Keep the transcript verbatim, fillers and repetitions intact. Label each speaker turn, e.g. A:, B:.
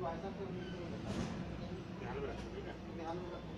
A: भाई साहब को ध्यान में रखो, ठीक है? ध्यान में रखो।